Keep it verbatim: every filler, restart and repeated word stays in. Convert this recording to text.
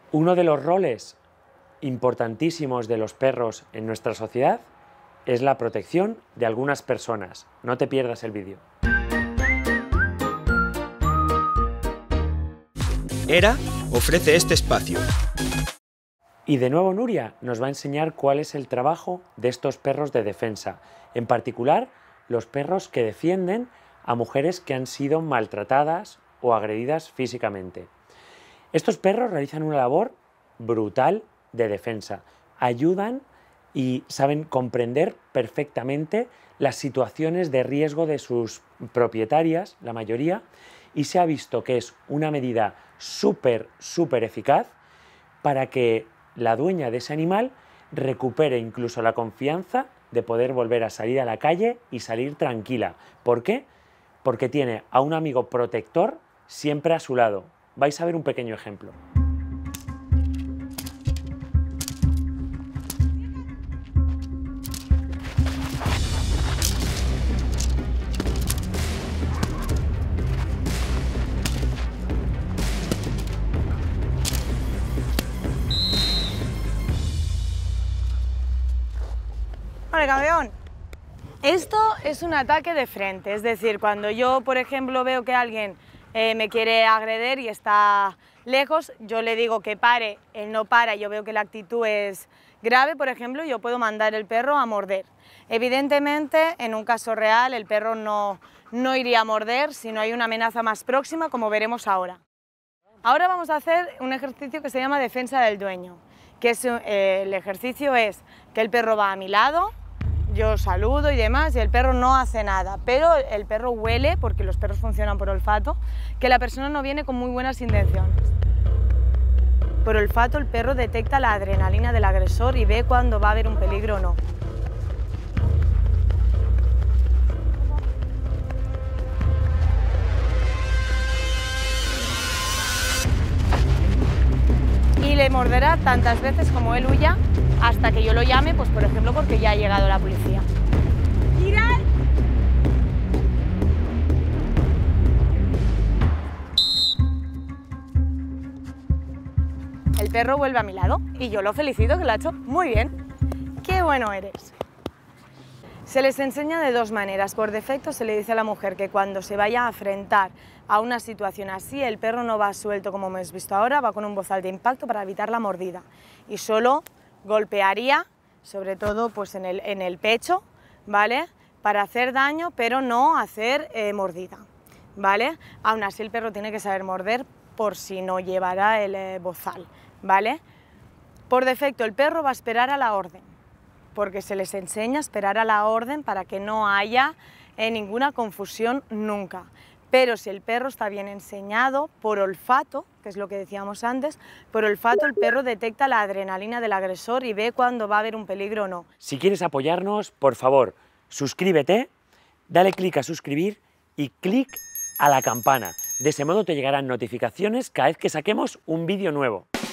Uno de los roles importantísimos de los perros en nuestra sociedad es la protección de algunas personas. No te pierdas el vídeo. ERA ofrece este espacio. Y de nuevo Nuria nos va a enseñar cuál es el trabajo de estos perros de defensa, en particular los perros que defienden a mujeres que han sido maltratadas o agredidas físicamente. Estos perros realizan una labor brutal de defensa, ayudan y saben comprender perfectamente las situaciones de riesgo de sus propietarias, la mayoría, y se ha visto que es una medida súper, súper eficaz para que la dueña de ese animal recupere incluso la confianza de poder volver a salir a la calle y salir tranquila. ¿Por qué? Porque tiene a un amigo protector siempre a su lado. Vais a ver un pequeño ejemplo. Vale, campeón. Esto es un ataque de frente, es decir, cuando yo, por ejemplo, veo que alguien eh, me quiere agredir y está lejos, yo le digo que pare, él no para, yo veo que la actitud es grave, por ejemplo, yo puedo mandar el perro a morder. Evidentemente, en un caso real, el perro no, no iría a morder si no hay una amenaza más próxima, como veremos ahora. Ahora vamos a hacer un ejercicio que se llama defensa del dueño, que es, eh, el ejercicio es que el perro va a mi lado, yo saludo y demás, y el perro no hace nada, pero el perro huele, porque los perros funcionan por olfato, que la persona no viene con muy buenas intenciones. Por olfato el perro detecta la adrenalina del agresor y ve cuando va a haber un peligro o no. Y le morderá tantas veces como él huya, hasta que yo lo llame, pues por ejemplo porque ya ha llegado la policía. ¡Mirad! El perro vuelve a mi lado y yo lo felicito, que lo ha hecho muy bien. ¡Qué bueno eres! Se les enseña de dos maneras. Por defecto se le dice a la mujer que cuando se vaya a enfrentar a una situación así, el perro no va suelto como hemos visto ahora, va con un bozal de impacto para evitar la mordida y solo golpearía, sobre todo pues en el, en el pecho, ¿vale? Para hacer daño, pero no hacer eh, mordida, ¿vale? Aún así el perro tiene que saber morder por si no llevará el eh, bozal, ¿vale? Por defecto el perro va a esperar a la orden, porque se les enseña a esperar a la orden para que no haya eh, ninguna confusión nunca. Pero si el perro está bien enseñado, por olfato, que es lo que decíamos antes, por olfato el perro detecta la adrenalina del agresor y ve cuando va a haber un peligro o no. Si quieres apoyarnos, por favor, suscríbete, dale clic a suscribir y clic a la campana. De ese modo te llegarán notificaciones cada vez que saquemos un vídeo nuevo.